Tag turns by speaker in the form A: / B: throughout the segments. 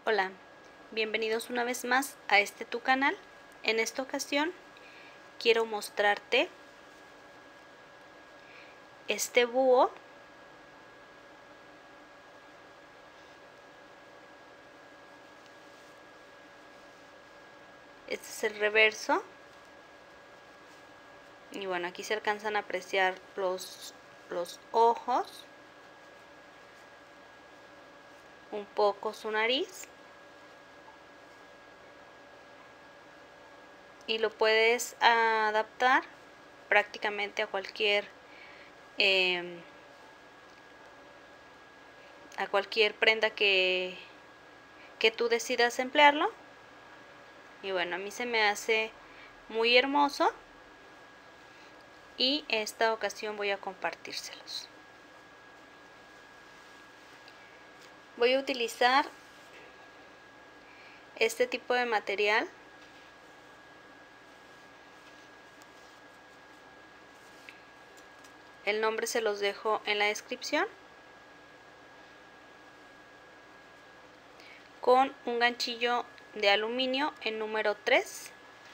A: Hola, bienvenidos una vez más a este tu canal. En esta ocasión quiero mostrarte este búho este es el reverso y bueno, aquí se alcanzan a apreciar los ojos, un poco su nariz, y lo puedes adaptar prácticamente a cualquier prenda que tú decidas emplearlo. Y bueno, a mí se me hace muy hermoso y esta ocasión voy a compartírselos. Voy a utilizar este tipo de material. El nombre se los dejo en la descripción. Con un ganchillo de aluminio en número 3.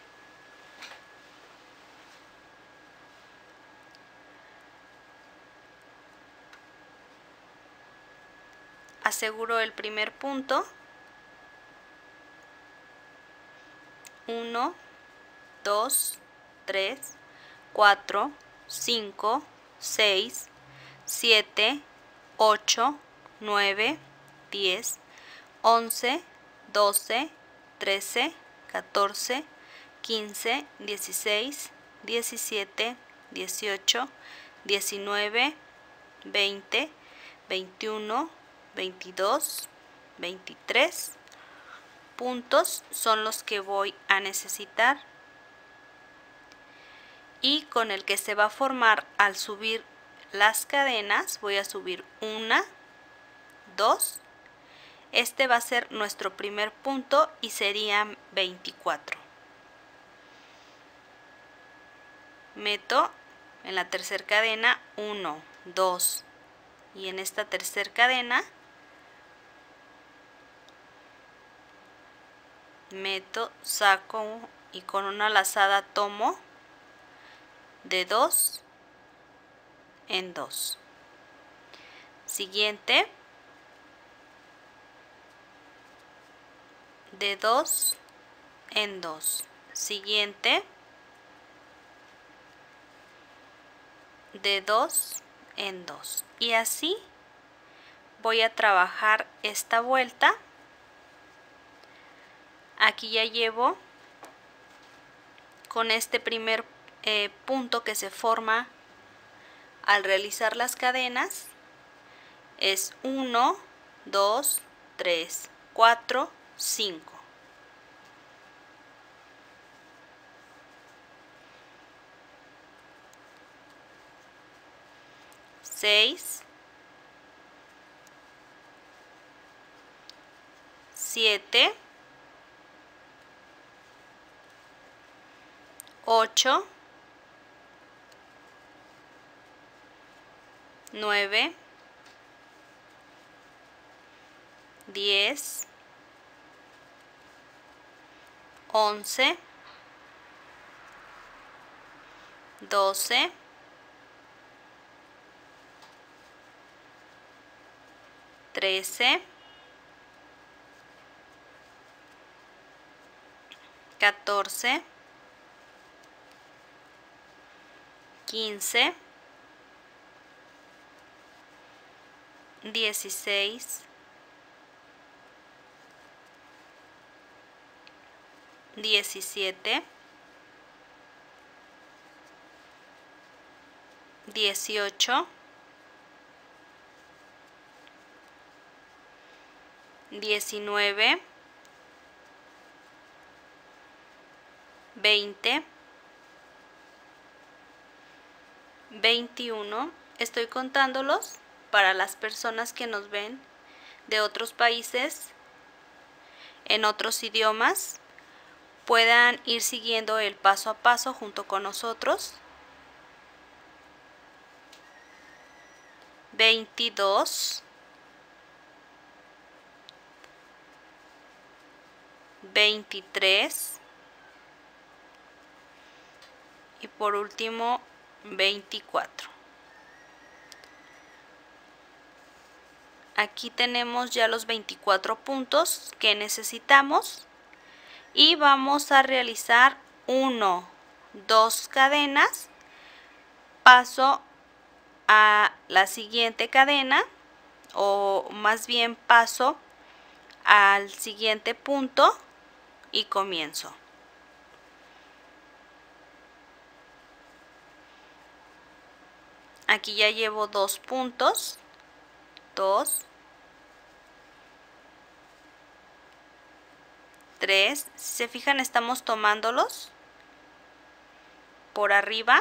A: Aseguro el primer punto. 1, 2, 3, 4, 5, 6, 7, 8, 9, 10, 11, 12, 13, 14, 15, 16, 17, 18, 19, 20, 21, 22, 23 puntos son los que voy a necesitar, y con el que se va a formar al subir las cadenas voy a subir 1, 2, este va a ser nuestro primer punto y serían 24. Meto en la tercera cadena 1, 2 y en esta tercera cadena meto, saco y con una lazada tomo de 2 en 2. Siguiente, de 2 en 2. Siguiente, de 2 en 2. Y así voy a trabajar esta vuelta. Aquí ya llevo con este primer punto que se forma al realizar las cadenas. Es 1, 2, 3, 4, 5. 6, 7, 8, 9, 10, 11, 12, 13, 14, 15, 16, 17, 18, 19, 20, 21. Estoy contándolos para las personas que nos ven de otros países, en otros idiomas, puedan ir siguiendo el paso a paso junto con nosotros. 22, 23 y por último 24. Aquí tenemos ya los 24 puntos que necesitamos y vamos a realizar 1, 2 cadenas, paso a la siguiente cadena, o más bien paso al siguiente punto y comienzo. Aquí ya llevo 2 puntos, 2, 3, si se fijan estamos tomándolos por arriba,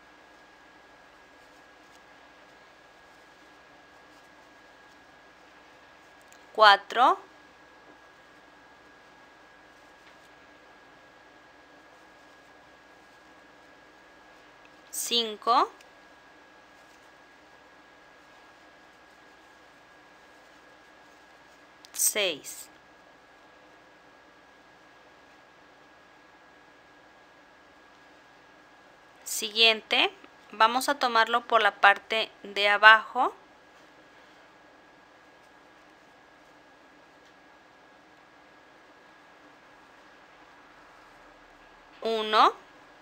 A: 4, 5, 6. Siguiente, vamos a tomarlo por la parte de abajo. Uno,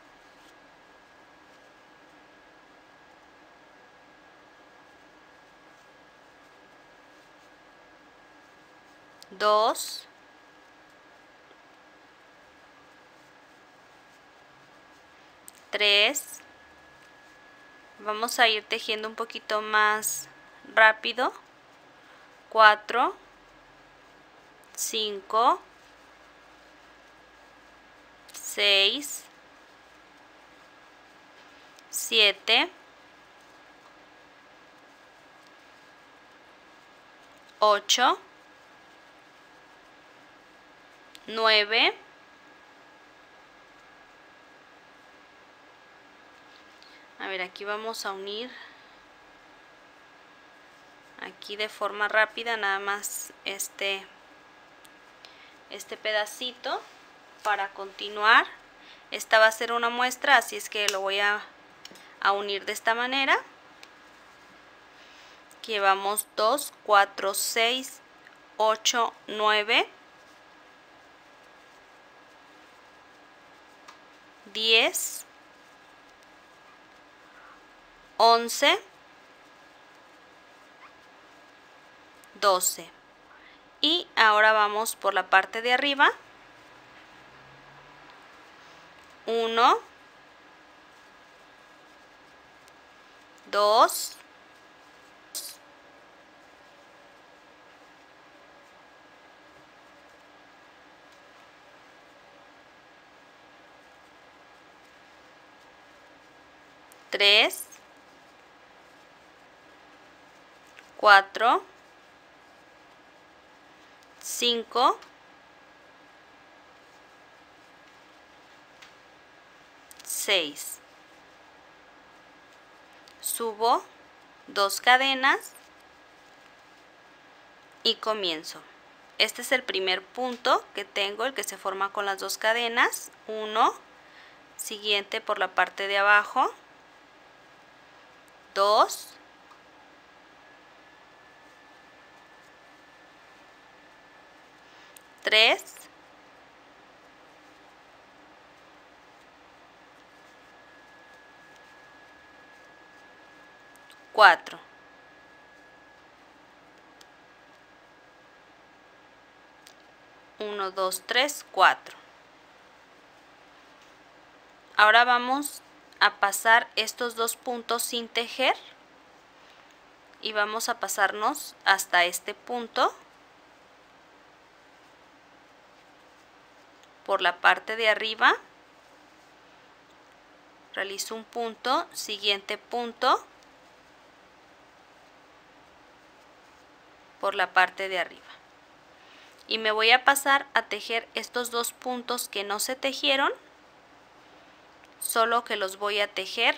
A: dos, tres. Vamos a ir tejiendo un poquito más rápido. 4, 5, 6, 7, 8, 9, a ver, aquí vamos a unir aquí de forma rápida nada más este pedacito para continuar. Esta va a ser una muestra, así es que lo voy a unir de esta manera. Aquí llevamos 2, 4, 6, 8, 9, 10, 11, 12. Y ahora vamos por la parte de arriba. 1, 2, 3, 4, 5, 6. Subo 2 cadenas y comienzo. Este es el primer punto que tengo, el que se forma con las 2 cadenas. 1, siguiente por la parte de abajo, 2, 3, 4. Uno, dos, tres, 4. Ahora vamos a pasar estos 2 puntos sin tejer y vamos a pasarnos hasta este punto por la parte de arriba. Realizo un punto, siguiente punto por la parte de arriba. Y me voy a pasar a tejer estos 2 puntos que no se tejieron, solo que los voy a tejer.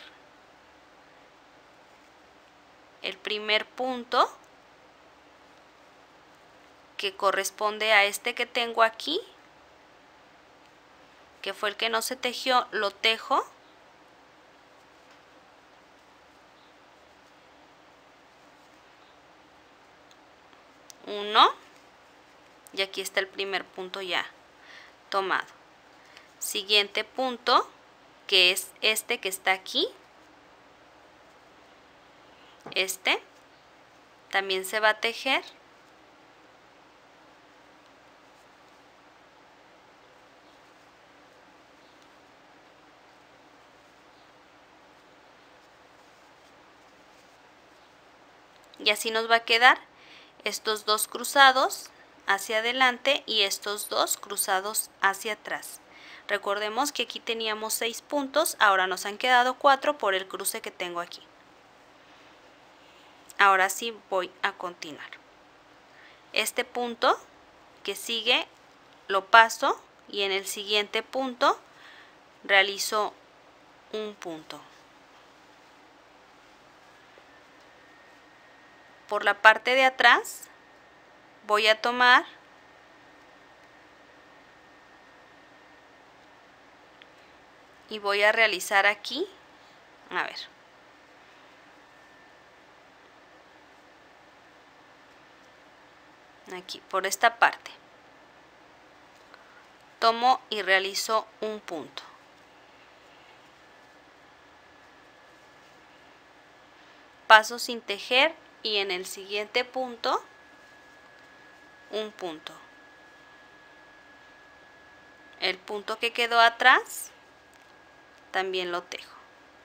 A: El primer punto que corresponde a este que tengo aquí que fue el que no se tejió, lo tejo. Uno, y aquí está el primer punto ya tomado. Siguiente punto, que es este que está aquí. Este también se va a tejer. Y así nos va a quedar estos dos cruzados hacia adelante y estos dos cruzados hacia atrás. Recordemos que aquí teníamos 6 puntos, ahora nos han quedado 4 por el cruce que tengo aquí. Ahora sí voy a continuar. Este punto que sigue lo paso y en el siguiente punto realizo un punto. Por la parte de atrás voy a tomar y voy a realizar aquí, a ver, aquí por esta parte tomo y realizo un punto. Paso sin tejer y en el siguiente punto un punto. El punto que quedó atrás también lo tejo.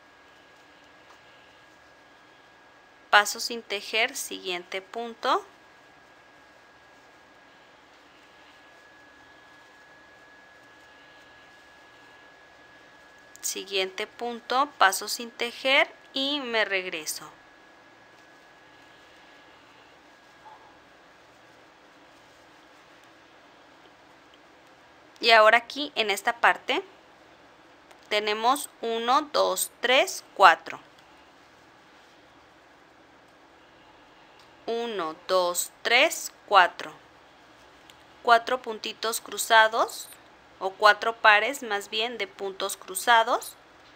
A: Paso sin tejer, siguiente punto. Siguiente punto, paso sin tejer y me regreso. Y ahora aquí en esta parte tenemos 1, 2, 3, 4. 1, 2, 3, 4. 4 puntitos cruzados o 4 pares más bien de puntos cruzados.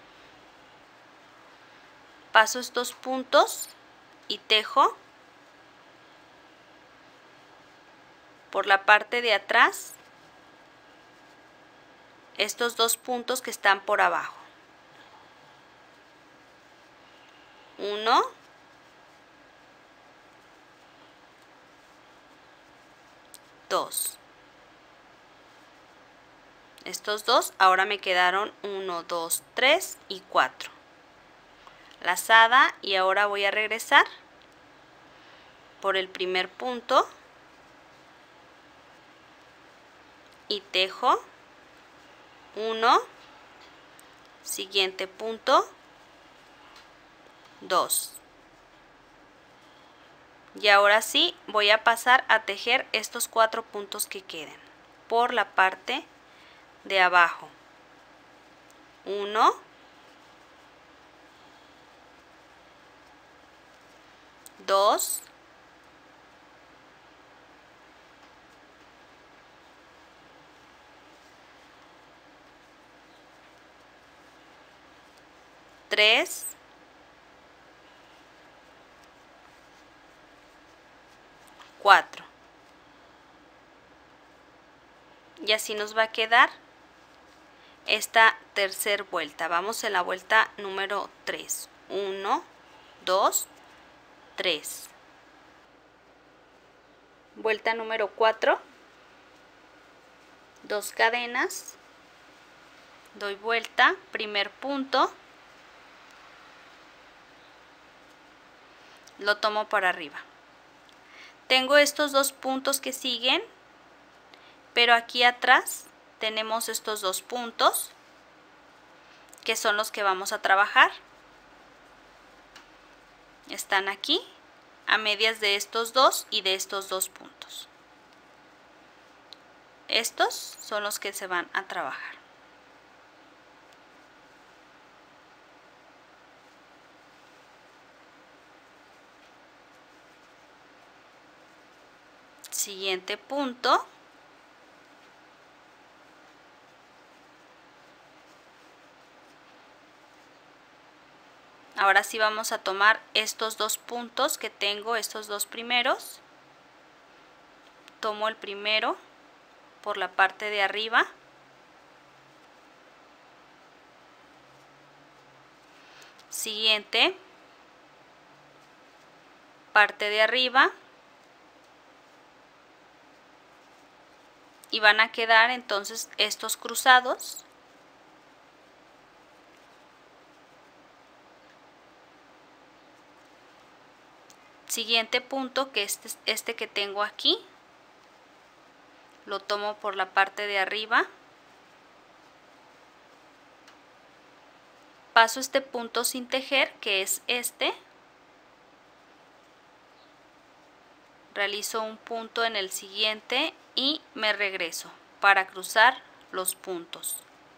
A: Paso estos puntos y tejo por la parte de atrás estos dos puntos que están por abajo. 1, 2. Estos dos ahora me quedaron 1, 2, 3 y 4. Lazada y ahora voy a regresar por el primer punto y tejo 1, siguiente punto, 2. Y ahora sí voy a pasar a tejer estos 4 puntos que queden por la parte de abajo. 1, 2, 3, 4. Y así nos va a quedar esta tercera vuelta. Vamos en la vuelta número 3. 1, 2, 3. Vuelta número 4. 2 cadenas. Doy vuelta, primer punto. Lo tomo para arriba. Tengo estos dos puntos que siguen, pero aquí atrás tenemos estos dos puntos que son los que vamos a trabajar. Están aquí a medias de estos dos y de estos dos puntos. Estos son los que se van a trabajar. Siguiente punto. Ahora sí vamos a tomar estos dos puntos que tengo, estos dos primeros. Tomo el primero por la parte de arriba. Siguiente, parte de arriba. Y van a quedar entonces estos cruzados. Siguiente punto, que este que tengo aquí, lo tomo por la parte de arriba. Paso este punto sin tejer, que es este. Realizo un punto en el siguiente y me regreso para cruzar los puntos.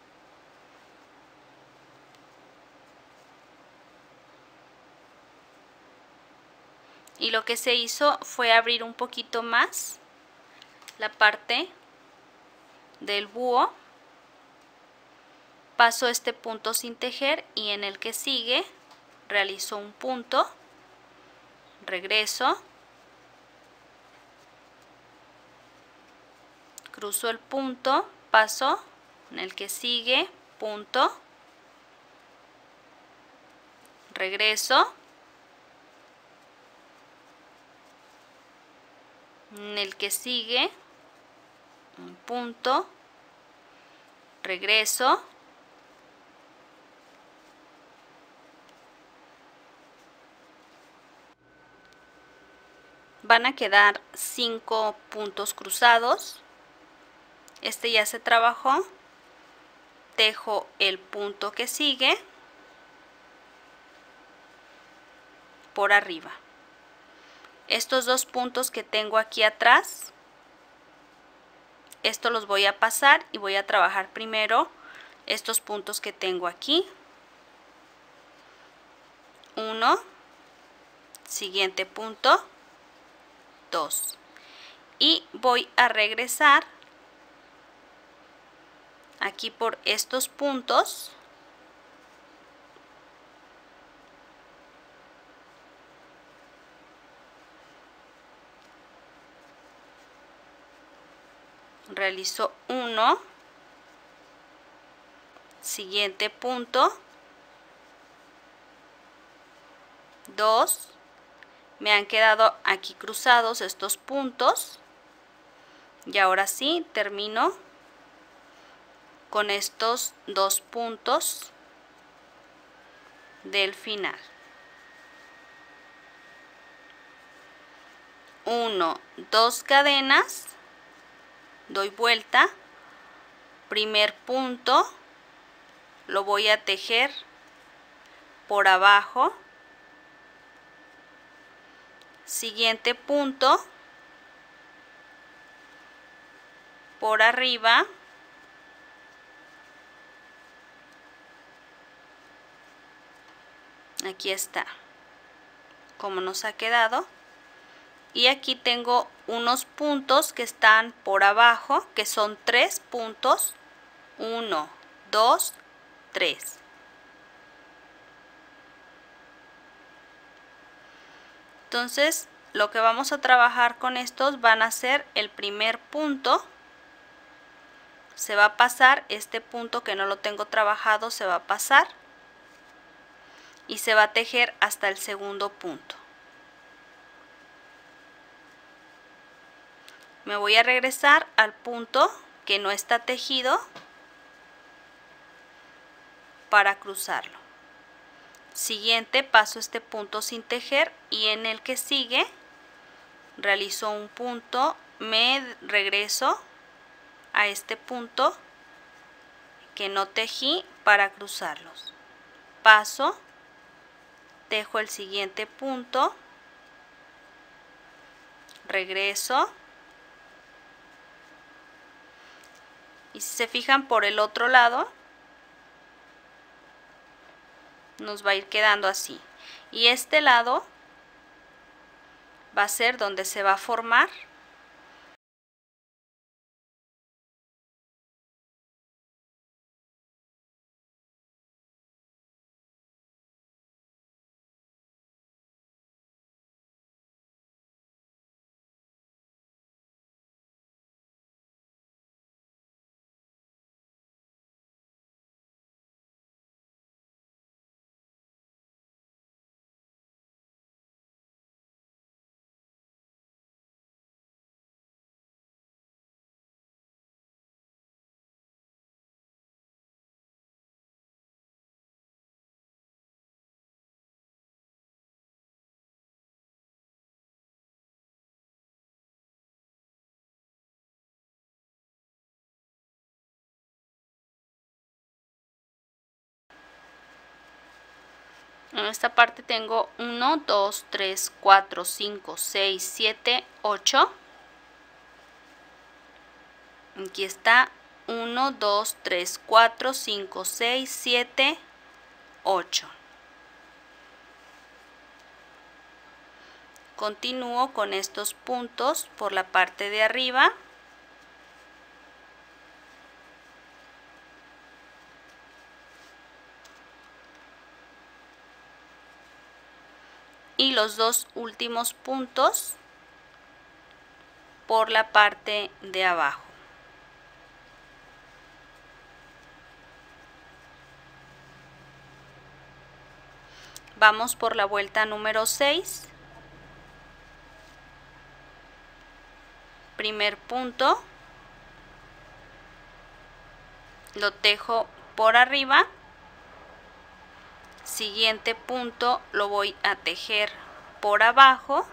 A: Y lo que se hizo fue abrir un poquito más la parte del búho. Paso este punto sin tejer y en el que sigue realizo un punto, regreso, cruzo el punto, paso en el que sigue, punto, regreso, en el que sigue, un punto, regreso, van a quedar 5 puntos cruzados. Este ya se trabajó. Tejo el punto que sigue por arriba. Estos dos puntos que tengo aquí atrás, estos los voy a pasar y voy a trabajar primero estos puntos que tengo aquí. 1, siguiente punto, 2. Y voy a regresar aquí por estos puntos. Realizo 1, siguiente punto, 2, me han quedado aquí cruzados estos puntos y ahora sí termino con estos dos puntos del final. 1, 2 cadenas, doy vuelta, primer punto, lo voy a tejer por abajo, siguiente punto, por arriba, aquí está como nos ha quedado. Y aquí tengo unos puntos que están por abajo, que son 3 puntos, 1, 2, 3. Entonces, lo que vamos a trabajar con estos van a ser el primer punto. Se va a pasar este punto que no lo tengo trabajado, se va a pasar. Y se va a tejer hasta el segundo punto. Me voy a regresar al punto que no está tejido para cruzarlo. Siguiente, paso este punto sin tejer y en el que sigue realizo un punto, me regreso a este punto que no tejí para cruzarlos. Paso, tejo el siguiente punto, regreso. Y si se fijan por el otro lado, nos va a ir quedando así. Y este lado va a ser donde se va a formar En esta parte tengo 1, 2, 3, 4, 5, 6, 7, 8. Aquí está 1, 2, 3, 4, 5, 6, 7, 8. Continúo con estos puntos por la parte de arriba. Y los dos últimos puntos por la parte de abajo. Vamos por la vuelta número 6. Primer punto, lo tejo por arriba. Siguiente punto lo voy a tejer por abajo.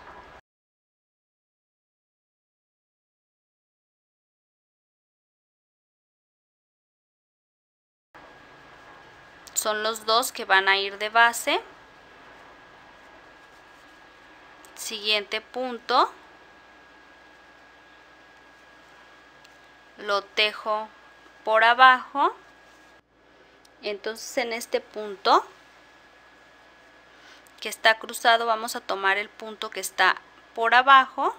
A: Son los dos que van a ir de base. Siguiente punto, lo tejo por abajo. Entonces en este punto que está cruzado vamos a tomar el punto que está por abajo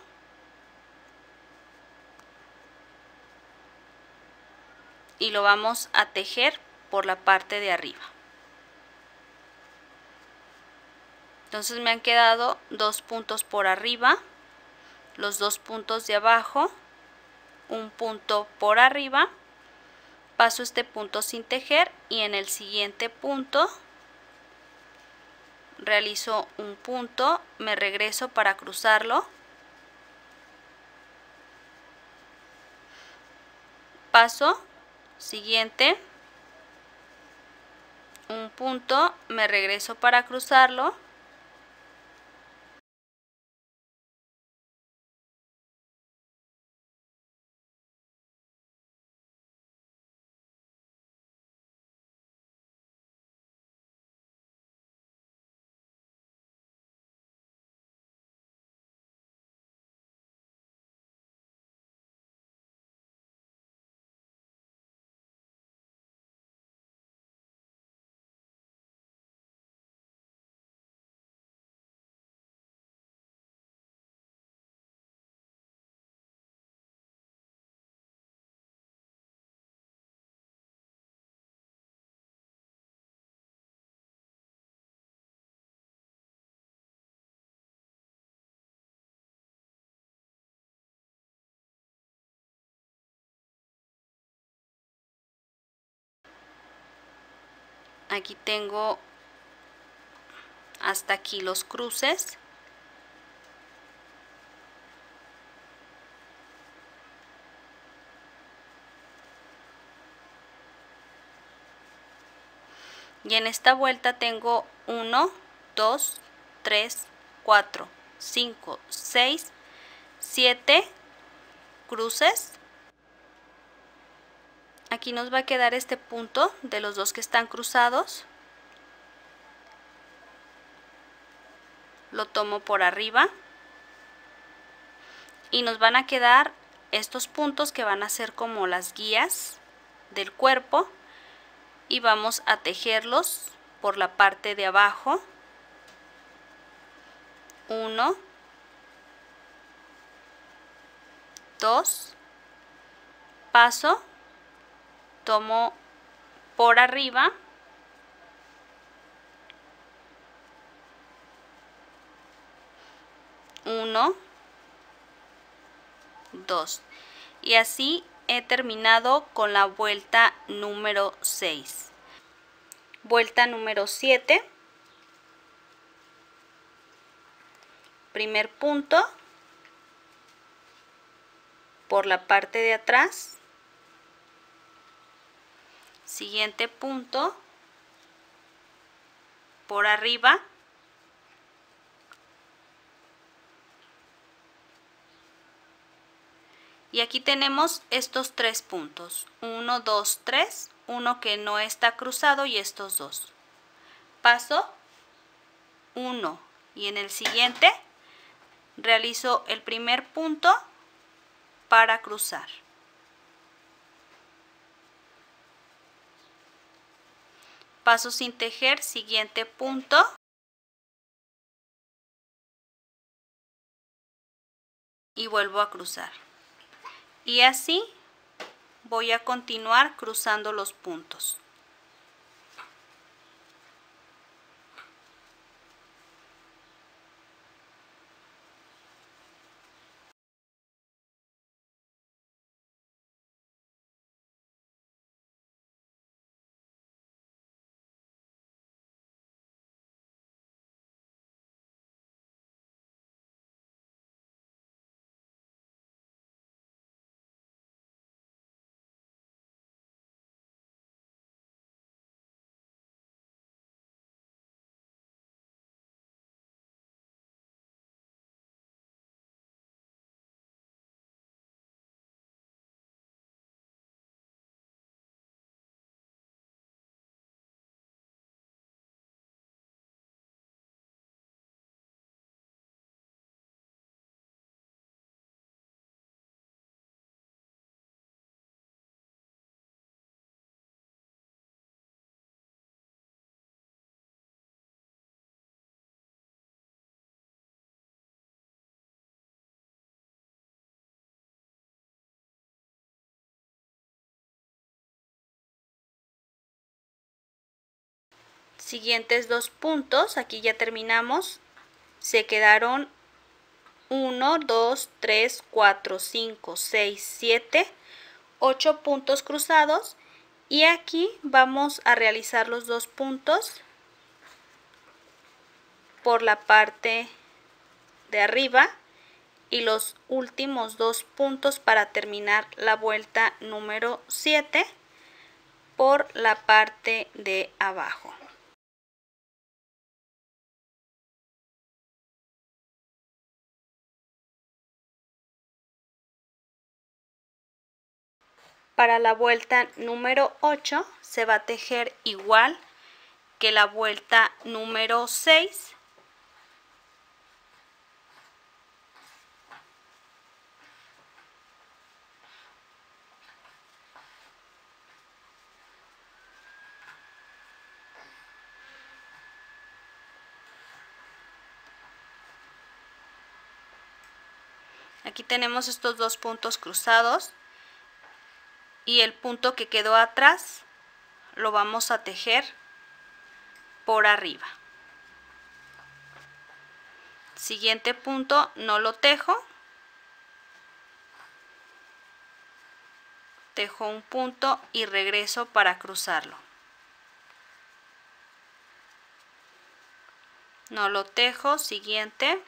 A: y lo vamos a tejer por la parte de arriba. Entonces me han quedado dos puntos por arriba, los dos puntos de abajo, un punto por arriba. Paso este punto sin tejer y en el siguiente punto realizo un punto, me regreso para cruzarlo, paso, siguiente, un punto, me regreso para cruzarlo, aquí tengo hasta aquí los cruces. Y en esta vuelta tengo 1, 2, 3, 4, 5, 6, 7 cruces. Aquí nos va a quedar este punto de los dos que están cruzados. Lo tomo por arriba. Y nos van a quedar estos puntos que van a ser como las guías del cuerpo. Y vamos a tejerlos por la parte de abajo. 1, 2, paso, tomo por arriba, uno, 2, y así he terminado con la vuelta número 6. Vuelta número 7. Primer punto por la parte de atrás. Siguiente punto por arriba. Y aquí tenemos estos tres puntos, 1, 2, 3, uno que no está cruzado y estos dos. Paso 1 y en el siguiente realizo el primer punto para cruzar. Paso sin tejer, siguiente punto. Y vuelvo a cruzar. Y así voy a continuar cruzando los puntos. Siguientes dos puntos, aquí ya terminamos. Se quedaron 1, 2, 3, 4, 5, 6, 7, 8 puntos cruzados. Y aquí vamos a realizar los dos puntos por la parte de arriba y los últimos dos puntos para terminar la vuelta número 7 por la parte de abajo. Para la vuelta número 8 se va a tejer igual que la vuelta número 6. Aquí tenemos estos dos puntos cruzados y el punto que quedó atrás lo vamos a tejer por arriba. Siguiente punto no lo tejo, tejo un punto y regreso para cruzarlo. No lo tejo, siguiente.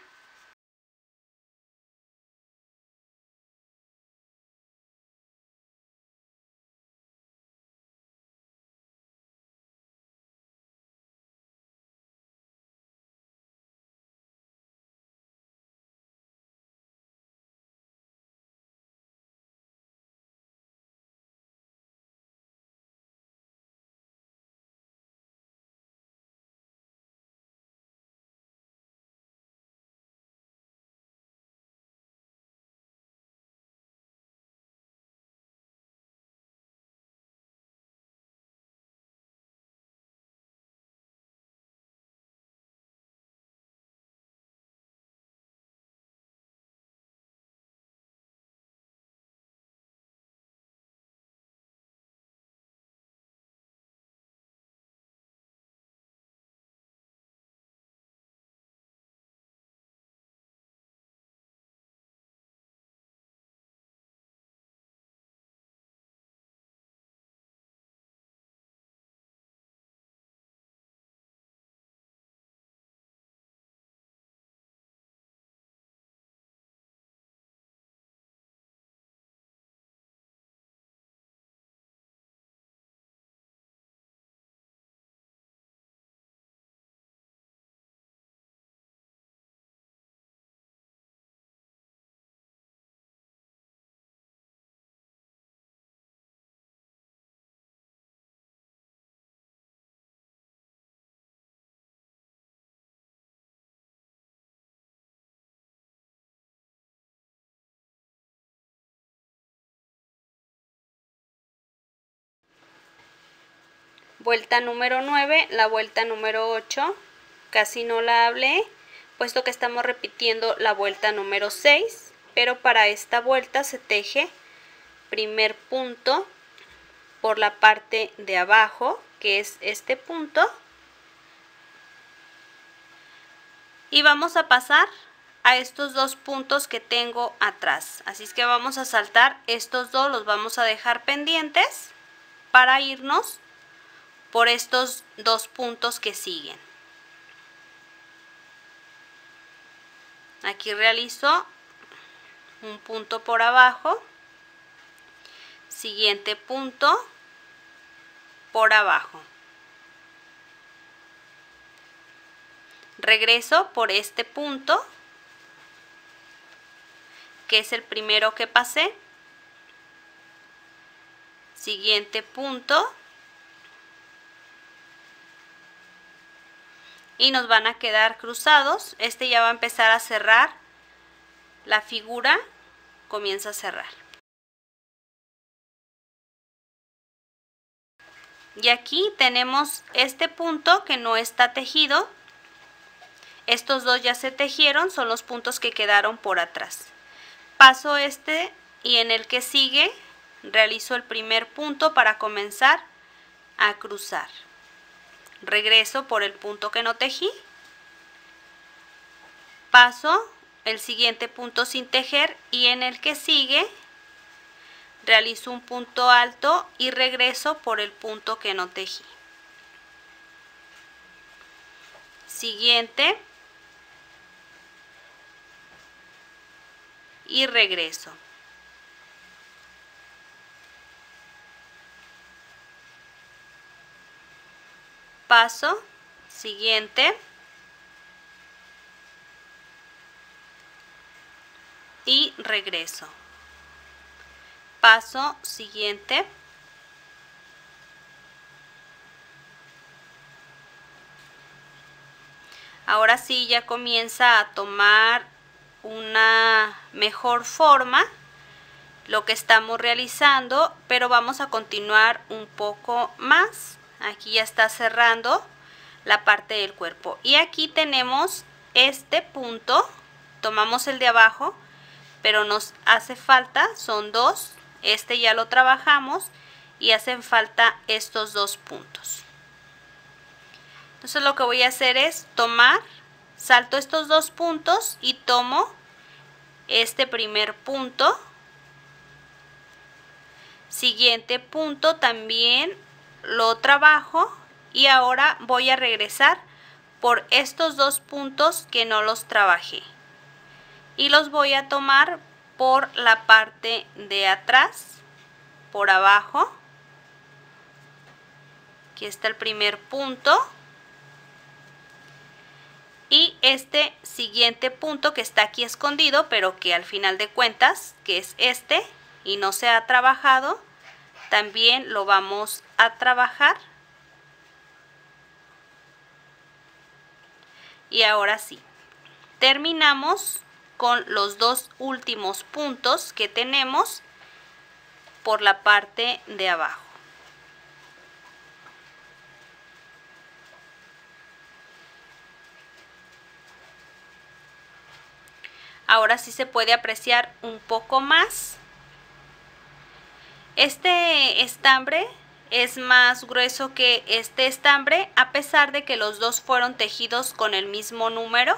A: Vuelta número 9, la vuelta número 8, casi no la hablé, puesto que estamos repitiendo la vuelta número 6, pero para esta vuelta se teje primer punto por la parte de abajo, que es este punto, y vamos a pasar a estos dos puntos que tengo atrás. Así es que vamos a saltar estos dos, los vamos a dejar pendientes para irnos por estos dos puntos que siguen. Aquí realizo un punto por abajo, siguiente punto por abajo. Regreso por este punto, que es el primero que pasé. Siguiente punto. Y nos van a quedar cruzados. Este ya va a empezar a cerrar la figura, comienza a cerrar. Y aquí tenemos este punto que no está tejido. Estos dos ya se tejieron, son los puntos que quedaron por atrás. Paso este y en el que sigue realizo el primer punto para comenzar a cruzar. Regreso por el punto que no tejí. Paso el siguiente punto sin tejer y en el que sigue realizo un punto alto y regreso por el punto que no tejí. Siguiente. Y regreso. Paso, siguiente. Y regreso. Paso, siguiente. Ahora sí ya comienza a tomar una mejor forma lo que estamos realizando, pero vamos a continuar un poco más. Aquí ya está cerrando la parte del cuerpo y aquí tenemos este punto, tomamos el de abajo, pero nos hace falta, son dos, este ya lo trabajamos y hacen falta estos dos puntos. Entonces lo que voy a hacer es tomar, salto estos dos puntos y tomo este primer punto. Siguiente punto también lo trabajo y ahora voy a regresar por estos dos puntos que no los trabajé. Y los voy a tomar por la parte de atrás, por abajo. Aquí está el primer punto. Y este siguiente punto que está aquí escondido, pero que al final de cuentas, que es este, y no se ha trabajado, también lo vamos a trabajar. Y ahora sí, terminamos con los dos últimos puntos que tenemos por la parte de abajo. Ahora sí se puede apreciar un poco más. Este estambre es más grueso que este estambre, a pesar de que los dos fueron tejidos con el mismo número.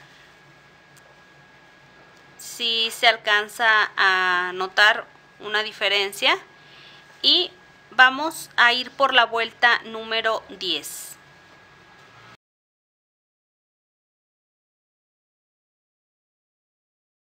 A: Sí se alcanza a notar una diferencia. Y vamos a ir por la vuelta número 10.